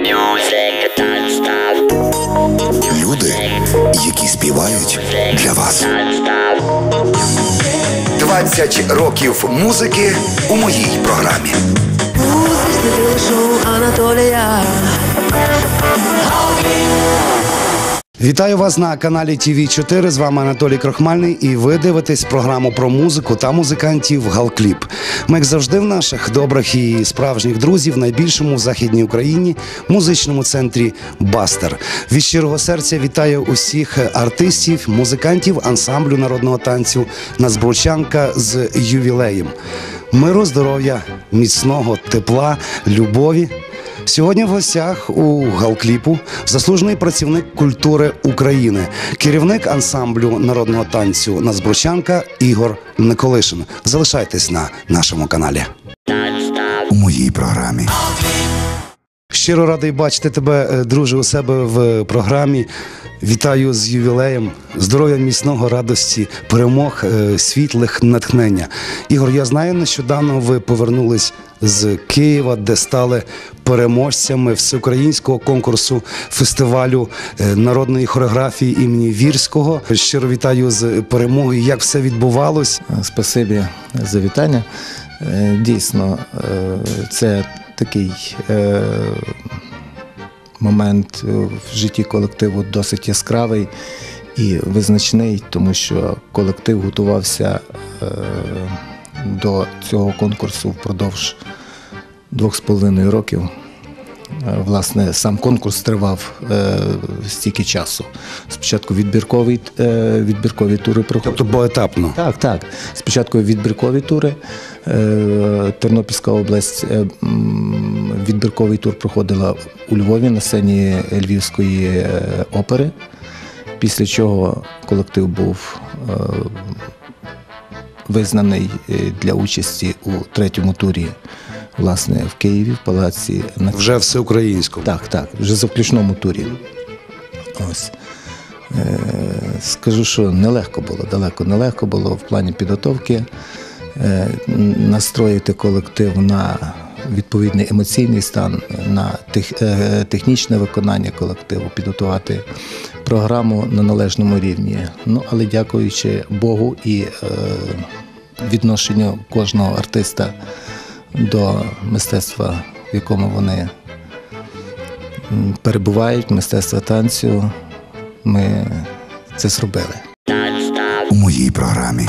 Люди, які співають для вас. 20 років музики у моїй програмі. Музичне телешоу Анатолія. Вітаю вас на каналі ТВ4, з вами Анатолій Крохмальний, і ви дивитесь програму про музику та музикантів «Галкліп». Ми, як завжди, в наших добрих і справжніх друзів, найбільшому в Західній Україні музичному центрі «Бастер». Від щирого серця вітаю усіх артистів, музикантів ансамблю народного танцю «Назбручанка» з ювілеєм. Миру, здоров'я, міцного тепла, любові. Сьогодні в гостях у «Галкліпу» заслужений працівник культури України, керівник ансамблю народного танцю «Назбручанка» Ігор Николишин. Залишайтесь на нашому каналі. У моїй програмі. Щиро радий бачити тебе, друже, у себе в програмі. Вітаю з ювілеєм, здоров'я, міцного, радості, перемог, світлих, натхнення. Ігор, я знаю, нещодавно ви повернулись з Києва, де стали переможцями всеукраїнського конкурсу фестивалю народної хореографії імені Вірського. Щиро вітаю з перемогою. Як все відбувалось? Спасибі за вітання. Дійсно, це такий момент в житті колективу досить яскравий і визначний, тому що колектив готувався до цього конкурсу впродовж 2,5 років. Власне, сам конкурс тривав стільки часу. Спочатку відбіркові тури проходили. Тобто поетапно? Так. Спочатку відбіркові тури. Тернопільська область, відбірковий тур проходила у Львові на сцені Львівської опери, після чого колектив був визнаний для участі у третьому турі, власне, в Києві, в палаці. Вже всеукраїнському? Так, вже в заключному турі. Ось. Скажу, що нелегко було, далеко нелегко було в плані підготовки, настроїти колектив на відповідний емоційний стан, на технічне виконання колективу, підготувати програму на належному рівні. Але дякуючи Богу і відношенню кожного артиста до мистецтва, в якому вони перебувають, мистецтва танцю, ми це зробили. У моїй програмі.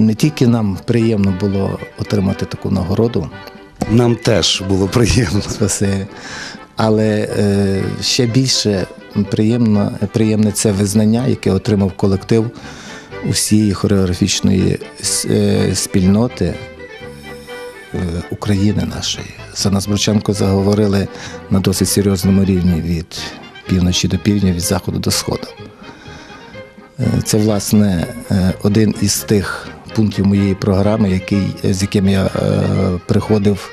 не тільки нам приємно було отримати таку нагороду, Нам теж було приємно. спасибі, але ще більше приємне це визнання, яке отримав колектив усієї хореографічної спільноти України нашої. За Назбручанку заговорили на досить серйозному рівні від півночі до півдня, від заходу до сходу. Це, власне, один із тих пунктів моєї програми, з яким я приходив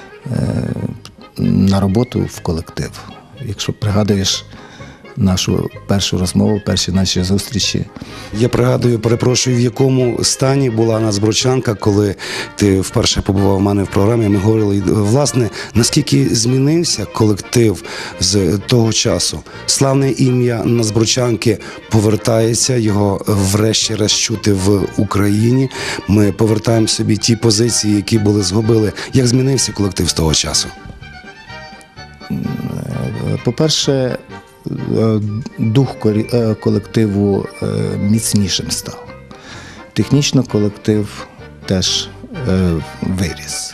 на роботу в колектив. Якщо пригадуєш нашу першу розмову, перші наші зустрічі. Я пригадую, перепрошую, в якому стані була Назбручанка, коли ти вперше побував у мене в програмі. Ми говорили, власне, наскільки змінився колектив з того часу. Славне ім'я Назбручанки повертається, його врешті-решт чути в Україні. Ми повертаємо собі ті позиції, які були згубили. Як змінився колектив з того часу? По-перше, дух колективу міцнішим став. Технічно колектив теж виріс.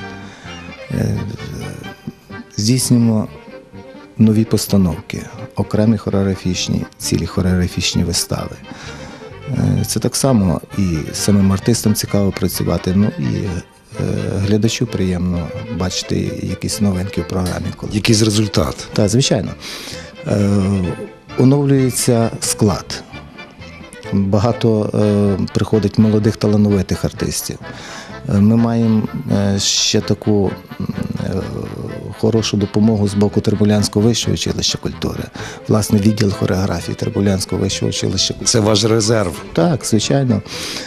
Здійснюємо нові постановки, окремі хореографічні, цілі хореографічні вистави. Це так само і самим артистам цікаво працювати, ну і глядачу приємно бачити якісь новинки в програмі. Якийсь результат? Так, звичайно. Оновлюється склад. Багато приходить молодих талановитих артистів. Ми маємо ще таку хорошу допомогу з боку Тербулянського вищого училища культури. Власне, відділ хореографії Тербулянського вищого училища культури. Це ваш резерв? Так, звичайно.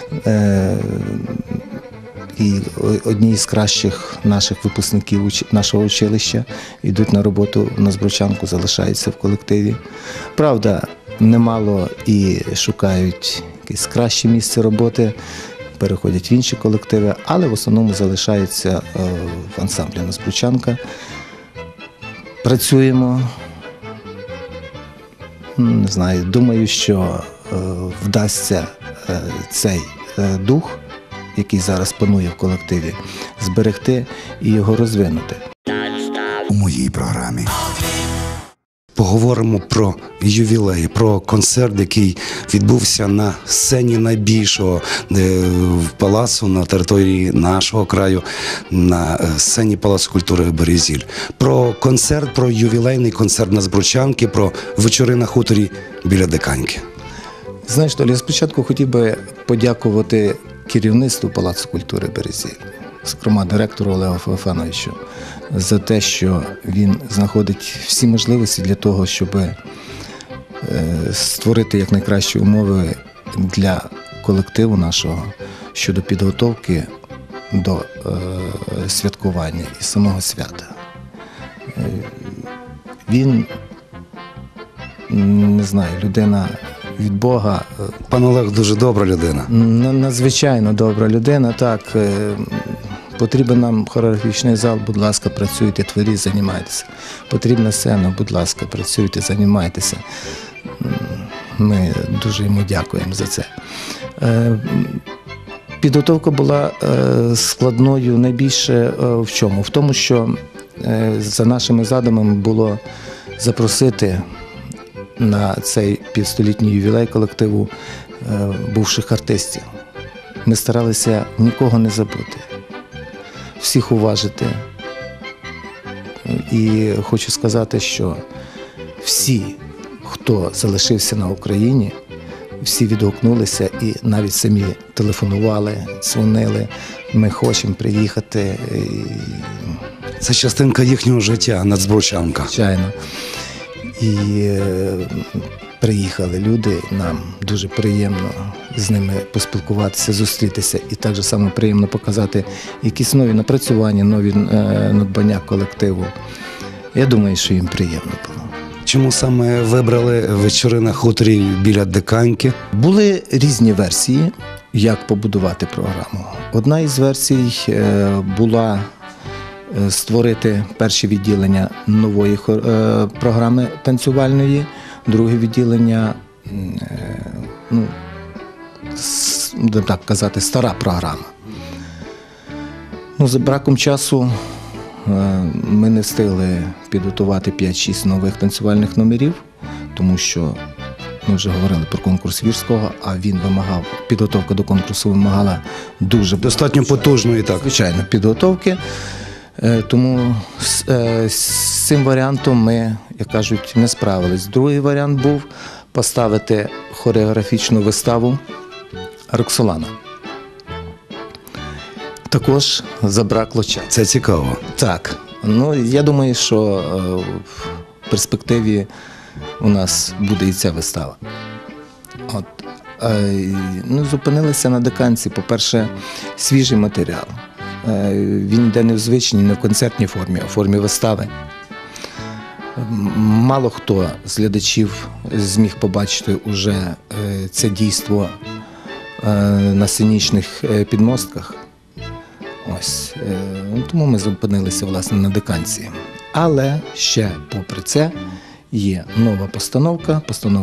І одні з кращих наших випускників нашого училища йдуть на роботу в Назбручанку, залишаються в колективі. Правда, немало і шукають якесь краще місце роботи, переходять в інші колективи, але в основному залишаються в ансамблі Назбручанка. Працюємо, не знаю, думаю, що вдасться цей дух, який зараз панує в колективі, зберегти і його розвинути. У моїй програмі. Поговоримо про ювілей, про концерт, який відбувся на сцені найбільшого палацу на території нашого краю, на сцені Палацу культури «Березіль». Про концерт, про ювілейний концерт Назбручанки, про вечори на хуторі біля Диканьки. Знаєш, Толя, я спочатку хотів би подякувати керівництву Палацу культури «Березіль», зокрема директору Олегу Феофановичу, за те, що він знаходить всі можливості для того, щоб створити якнайкращі умови для колективу нашого щодо підготовки до святкування і самого свята. Він, не знаю, людина від Бога. Пан Олег дуже добра людина. Надзвичайно добра людина, так. Потрібен нам хореографічний зал, будь ласка, працюйте, творіть, займайтеся. Потрібна сцена, будь ласка, працюйте, займайтеся. Ми дуже йому дякуємо за це. Підготовка була складною найбільше в чому? В тому, що за нашими задумами було запросити на цей півстолітній ювілей колективу бувших артистів. Ми старалися нікого не забути, всіх уважити. І хочу сказати, що всі, хто залишився на Україні, всі відгукнулися і навіть самі телефонували, дзвонили. Ми хочемо приїхати. Це частинка їхнього життя, Назбручанка. Звичайно. І приїхали люди, нам дуже приємно з ними поспілкуватися, зустрітися. І так же само приємно показати якісь нові напрацювання, нові надбання колективу. Я думаю, що їм приємно було. Чому саме вибрали вечори на хуторі біля Диканьки? Були різні версії, як побудувати програму. Одна із версій була створити перше відділення нової програми танцювальної, друге відділення будемо так казати, стара програма. За браком часу ми не встигли підготувати 5-6 нових танцювальних номерів, тому що ми вже говорили про конкурс Вірського, а він вимагав, підготовка до конкурсу вимагала дуже Достатньо потужної, так. звичайно, підготовки. Тому з цим варіантом ми, як кажуть, не справились. Другий варіант був поставити хореографічну виставу «Роксолана». Також забракло часу. Це цікаво. Так. Я думаю, що в перспективі у нас буде і ця вистава. Зупинилися на диканці. По-перше, свіжий матеріал. Він йде не в звичній, не в концертній формі, а в формі вистави. Мало хто з глядачів зміг побачити уже це дійство на сценічних підмостках. Тому ми зупинилися, власне, на диканці. Але ще, попри це, є нова постановка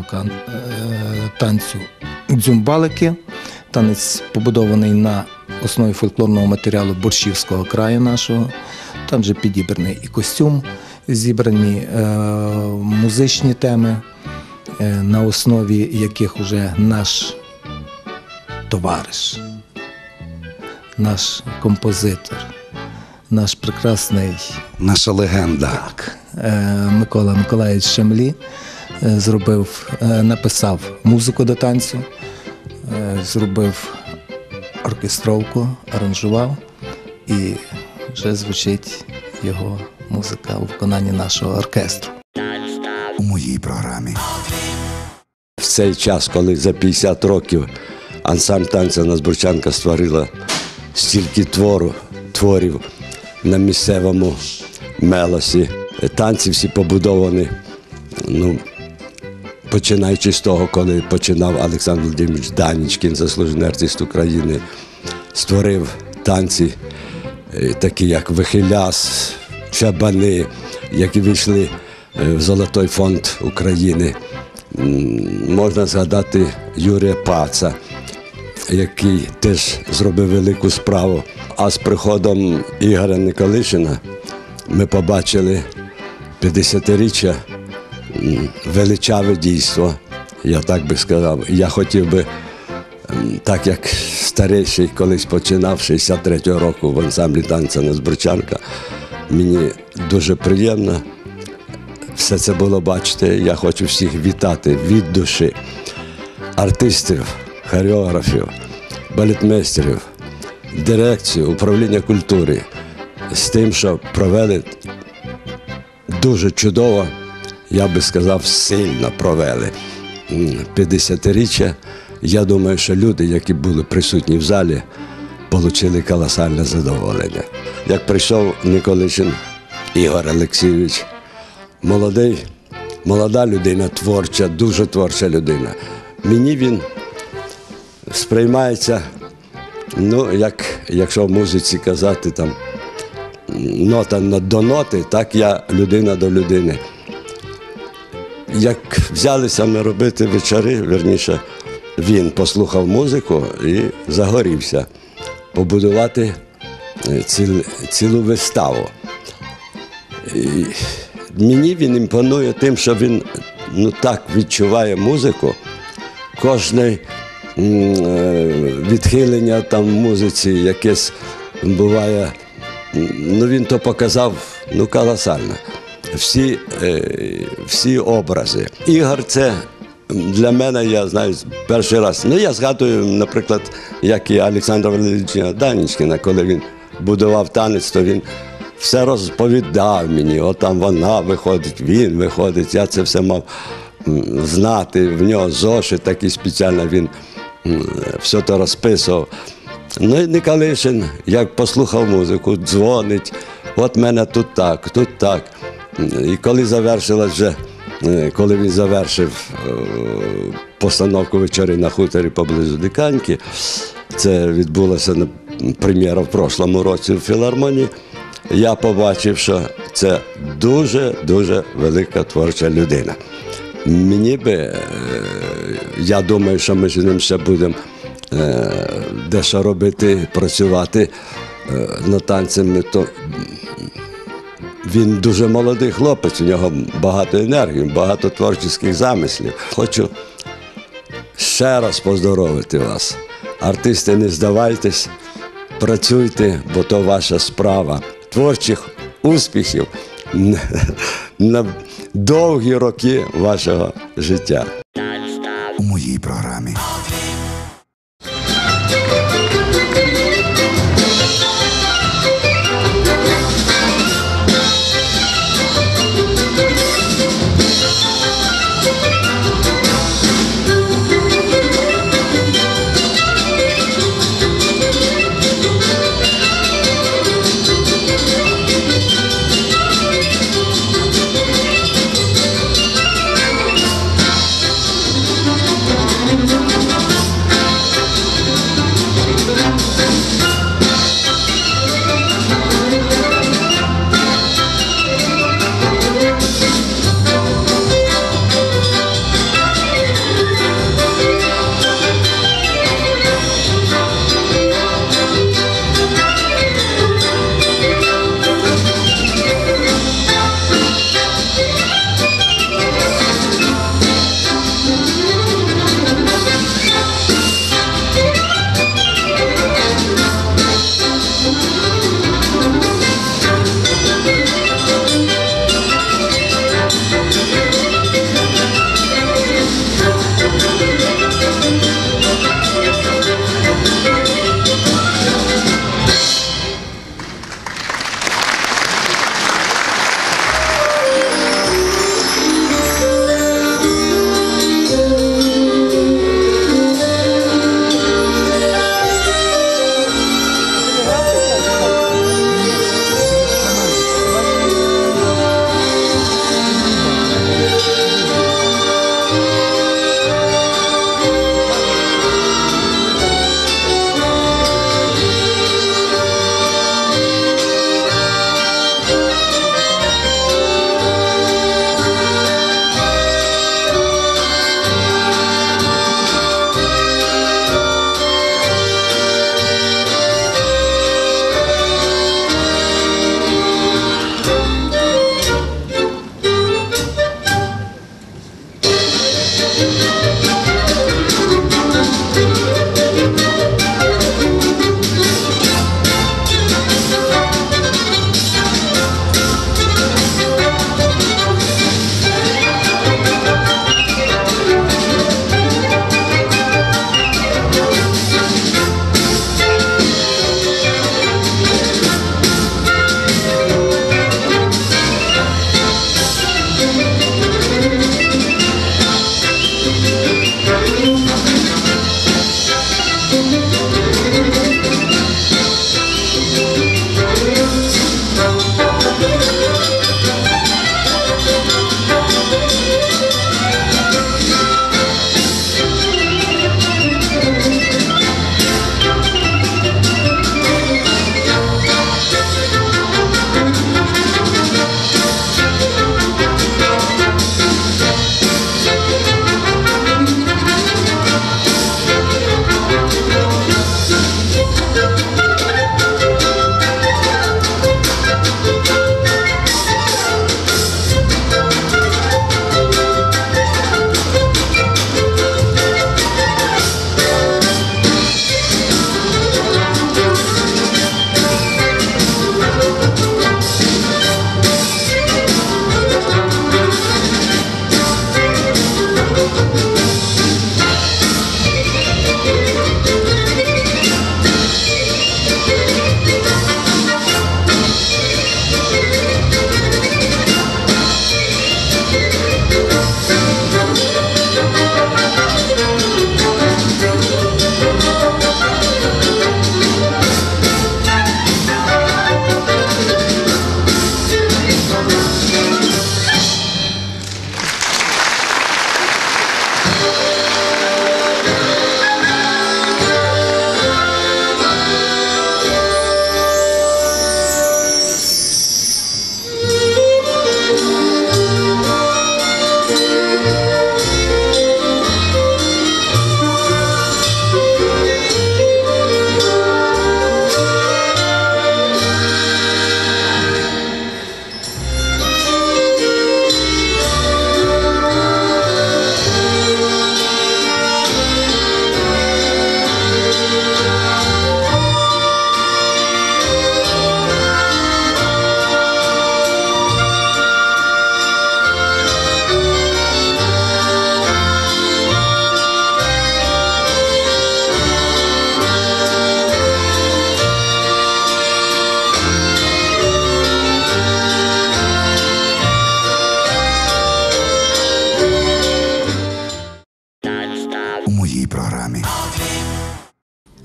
танцю «Дзюмбалики». Танець побудований на основі фольклорного матеріалу Борщівського краю нашого. Там вже підібраний і костюм, зібрані музичні теми, на основі яких уже наш товариш, наш композитор, наш прекрасний... Наша легенда. Микола Миколаївич Шамлі написав музику до танцю, зробив оркестровку, аранжував, і вже звучить його музика у виконанні нашого оркестру. У моїй програмі. В цей час, коли за 50 років ансамбль танця Назбурчанка створила стільки творів на місцевому мелосі, танці всі побудовані, починаючи з того, коли починав Олександр Володимирович Данічкін, заслужений артист України, створив танці, такі як «Вихиляс», «Чабани», які вийшли в Золотой фонд України. Можна згадати Юрія Паца, який теж зробив велику справу. А з приходом Ігоря Николишина ми побачили 50-річчя, величаве дійство, я так би сказав. Я хотів би, так як старіший колись починав 63-го року в ансамблі танця Назбурчанка, мені дуже приємно все це було бачити. Я хочу всіх вітати від душі. Артистів, хореографів, балетмейстерів, дирекцію, управління культури з тим, що провели дуже чудово, я би сказав, сильно провели 50-річчя. Я думаю, що люди, які були присутні в залі, отримали колосальне задоволення. Як прийшов Николишин Ігор Олексійович, молода людина, творча, дуже творча людина. Мені він сприймається, якщо в музиці казати, там, нота до ноти, так я людина до людини. Як взялися ми робити вечори, вірніше, він послухав музику і загорівся побудувати цілу виставу. І мені він імпонує тим, що він так відчуває музику, кожне відхилення там в музиці якесь буває, він то показав колосально. Всі образи. Ігор, це для мене, я знаю, перший раз. Я згадую, наприклад, як і Олександра Володимировича Данічкіна, коли він будував танець, то він все розповідав мені. Там вона виходить, він виходить. Я це все мав знати. В нього зошит такий спеціально, він все то розписував. І Николишин, як послухав музику, дзвонить. От мене тут так. І коли коли він завершив постановку вечори на хуторі поблизу Диканьки, це відбулося прем'єра в прошлому році в філармонії, я побачив, що це дуже велика творча людина. Я думаю, що ми з ним ще будемо дещо робити, працювати над танцями, то він дуже молодий хлопець, у нього багато енергії, багато творчих замислів. Хочу ще раз поздоровити вас. Артисти, не здавайтесь, працюйте, бо то ваша справа. Творчих успіхів на довгі роки вашого життя. У моїй програмі.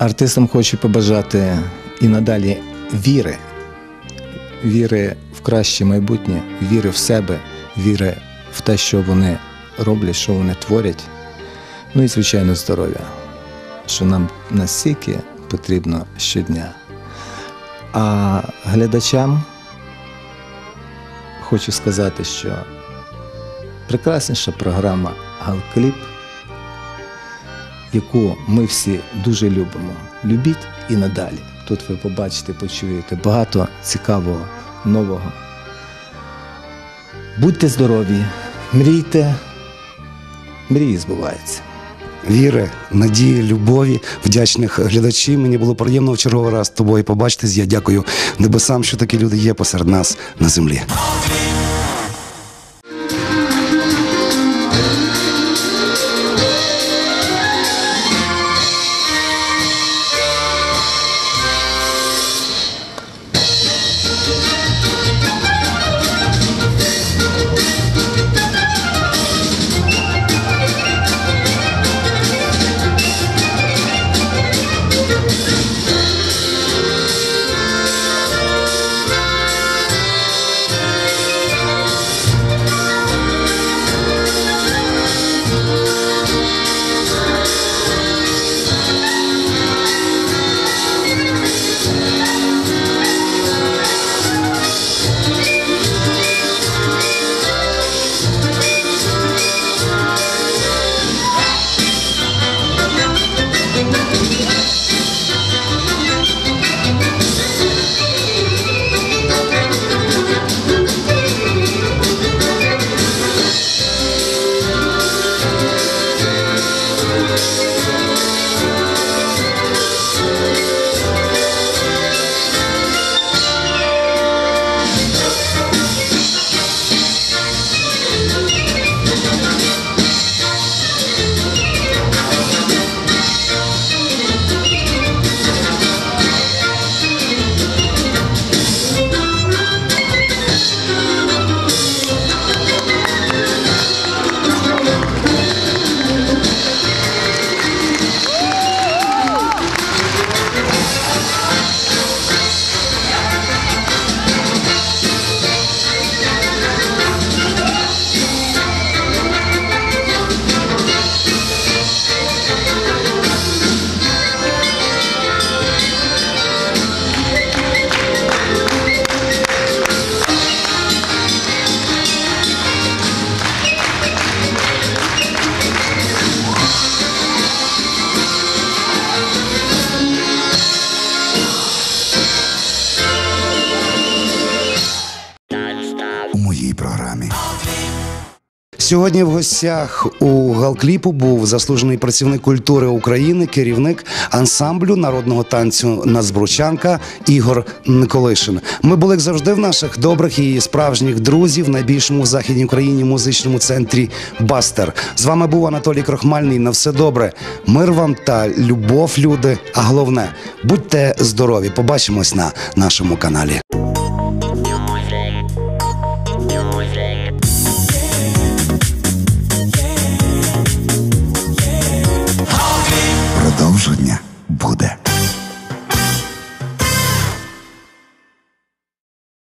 Артистам хочу побажати і надалі віри в краще майбутнє, віри в себе, віри в те, що вони роблять, що вони творять. Ну і, звичайно, здоров'я, що нам настільки потрібно щодня. А глядачам хочу сказати, що прекрасніша програма «Галкліп», яку ми всі дуже любимо. Любіть і надалі. Тут ви побачите, почуєте багато цікавого, нового. Будьте здорові, мрійте, мрії збуваються. Віри, надії, любові, вдячних глядачів. Мені було приємно в черговий раз з тобою побачитись. Я дякую небесам, що такі люди є посеред нас на землі. Сьогодні в гостях у Галкліпу був заслужений працівник культури України, керівник ансамблю народного танцю «Нацбручанка» Ігор Николишин. Ми були, як завжди, в наших добрих і справжніх друзів в найбільшому в Західній Україні музичному центрі «Бастер». З вами був Анатолій Крохмальний. На все добре. Мир вам та любов, люди. А головне, будьте здорові. Побачимось на нашому каналі.